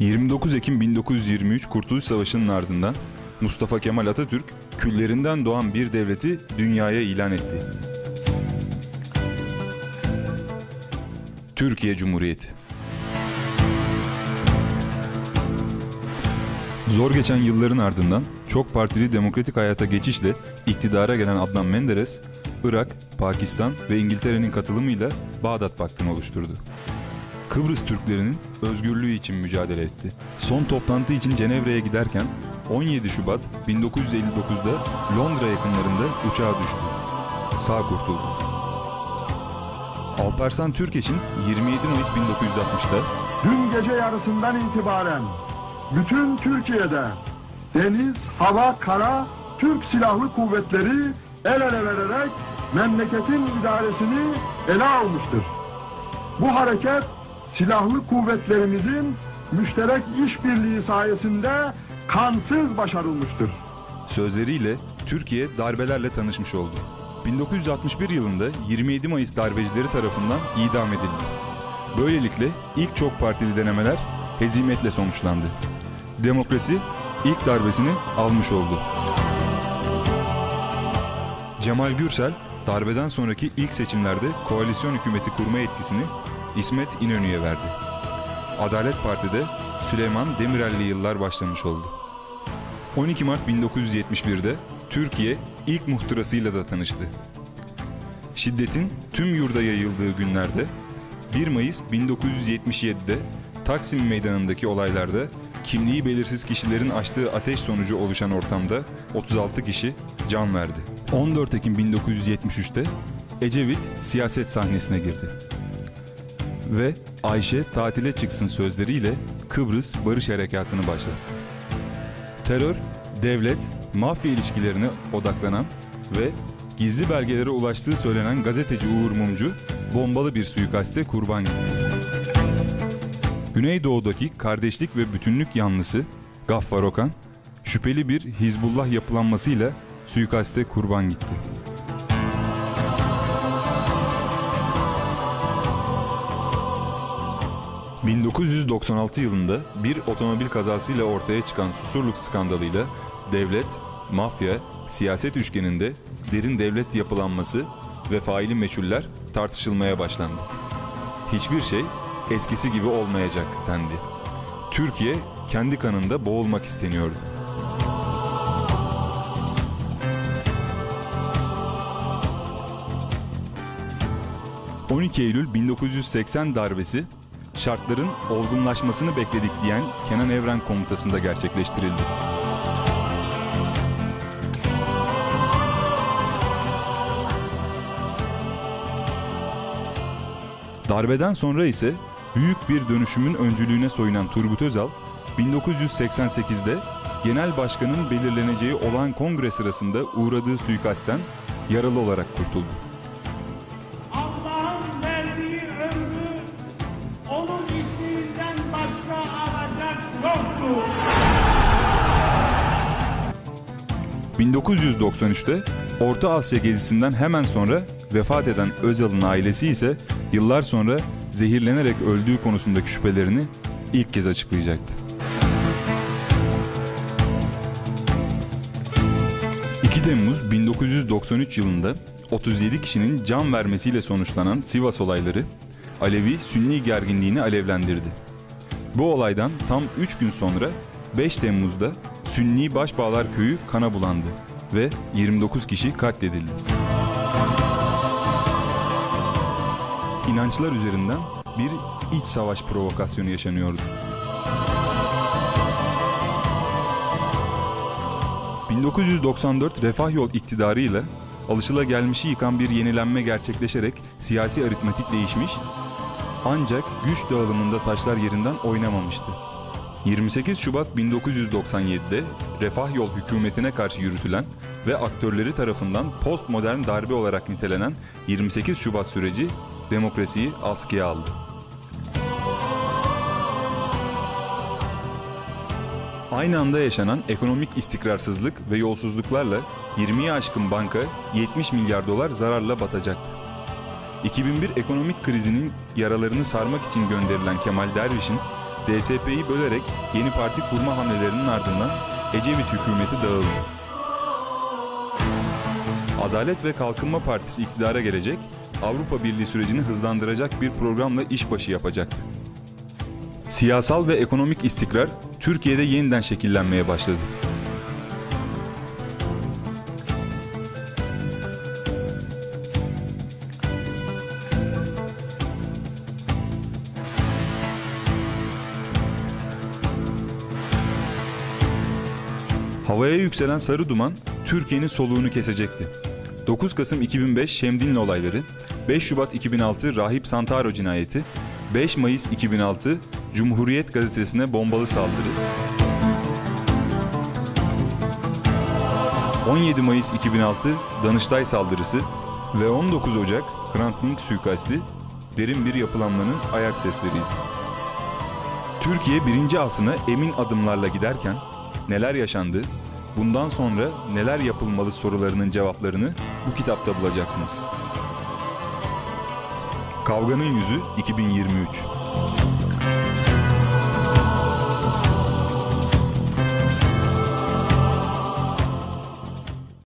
29 Ekim 1923 Kurtuluş Savaşı'nın ardından Mustafa Kemal Atatürk, küllerinden doğan bir devleti dünyaya ilan etti. Türkiye Cumhuriyeti. Zor geçen yılların ardından çok partili demokratik hayata geçişle iktidara gelen Adnan Menderes, Irak, Pakistan ve İngiltere'nin katılımıyla Bağdat Paktı'nı oluşturdu. Kıbrıs Türklerinin özgürlüğü için mücadele etti. Son toplantı için Cenevre'ye giderken 17 Şubat 1959'da Londra yakınlarında uçağa düştü. Sağ kurtuldu. Alparslan Türkeş'in 27 Mayıs 1960'da dün gece yarısından itibaren bütün Türkiye'de deniz, hava, kara, Türk Silahlı Kuvvetleri el ele vererek memleketin idaresini ele almıştır. Bu hareket silahlı kuvvetlerimizin müşterek işbirliği sayesinde kansız başarılmıştır. Sözleriyle Türkiye darbelerle tanışmış oldu. 1961 yılında 27 Mayıs darbecileri tarafından idam edildi. Böylelikle ilk çok partili denemeler hezimetle sonuçlandı. Demokrasi ilk darbesini almış oldu. Cemal Gürsel, darbeden sonraki ilk seçimlerde koalisyon hükümeti kurma yetkisini İsmet İnönü'ye verdi. Adalet Parti'de Süleyman Demirel'li yıllar başlamış oldu. 12 Mart 1971'de Türkiye ilk muhtırasıyla da tanıştı. Şiddetin tüm yurda yayıldığı günlerde 1 Mayıs 1977'de Taksim Meydanı'ndaki olaylarda kimliği belirsiz kişilerin açtığı ateş sonucu oluşan ortamda 36 kişi can verdi. 14 Ekim 1973'te Ecevit siyaset sahnesine girdi. Ve Ayşe tatile çıksın sözleriyle Kıbrıs Barış Harekatı'nı başlattı. Terör, devlet, mafya ilişkilerine odaklanan ve gizli belgelere ulaştığı söylenen gazeteci Uğur Mumcu bombalı bir suikaste kurban gitti. Güneydoğu'daki kardeşlik ve bütünlük yanlısı Gaffar Okan, şüpheli bir Hizbullah yapılanmasıyla suikaste kurban gitti. ...1996 yılında bir otomobil kazasıyla ortaya çıkan Susurluk skandalıyla devlet, mafya, siyaset üçgeninde derin devlet yapılanması ve faili meçhuller tartışılmaya başlandı. Hiçbir şey eskisi gibi olmayacak dendi. Türkiye kendi kanında boğulmak isteniyordu. ...12 Eylül 1980 darbesi... şartların olgunlaşmasını bekledik diyen Kenan Evren komutasında gerçekleştirildi. Darbeden sonra ise büyük bir dönüşümün öncülüğüne soyunan Turgut Özal, 1988'de Genel Başkan'ın belirleneceği olağan kongre sırasında uğradığı suikastten yaralı olarak kurtuldu. Allah'ın verdiği ömrü onun isminden başka alacak yoktur. 1993'te Orta Asya gezisinden hemen sonra vefat eden Özal'ın ailesi ise yıllar sonra zehirlenerek öldüğü konusundaki şüphelerini ilk kez açıklayacaktı. 2 Temmuz 1993 yılında 37 kişinin can vermesiyle sonuçlanan Sivas olayları Alevi-Sünni gerginliğini alevlendirdi. Bu olaydan tam 3 gün sonra 5 Temmuz'da Sünni Başbağlar Köyü kana bulandı ve 29 kişi katledildi. İnançlar üzerinden bir iç savaş provokasyonu yaşanıyordu. 1994 Refah Yol iktidarıyla alışılagelmişi yıkan bir yenilenme gerçekleşerek siyasi aritmetik değişmiş, ancak güç dağılımında taşlar yerinden oynamamıştı. 28 Şubat 1997'de Refah Yol hükümetine karşı yürütülen ve aktörleri tarafından postmodern darbe olarak nitelenen 28 Şubat süreci demokrasiyi askıya aldı. Aynı anda yaşanan ekonomik istikrarsızlık ve yolsuzluklarla 20'ye aşkın banka 70 milyar dolar zararla batacaktı. 2001 ekonomik krizinin yaralarını sarmak için gönderilen Kemal Derviş'in DSP'yi bölerek yeni parti kurma hamlelerinin ardından Ecevit hükümeti dağıldı. Adalet ve Kalkınma Partisi iktidara gelecek, Avrupa Birliği sürecini hızlandıracak bir programla işbaşı yapacaktı. Siyasal ve ekonomik istikrar Türkiye'de yeniden şekillenmeye başladı. Havaya yükselen sarı duman Türkiye'nin soluğunu kesecekti. 9 Kasım 2005 Şemdinli olayları, 5 Şubat 2006 Rahip Santaro cinayeti, 5 Mayıs 2006 Cumhuriyet gazetesine bombalı saldırı, 17 Mayıs 2006 Danıştay saldırısı ve 19 Ocak Hrant Dink suikasti derin bir yapılanmanın ayak sesleriydi. Türkiye 1. asrına emin adımlarla giderken neler yaşandı, bundan sonra neler yapılmalı sorularının cevaplarını bu kitapta bulacaksınız. Kavganın Yüzü 2023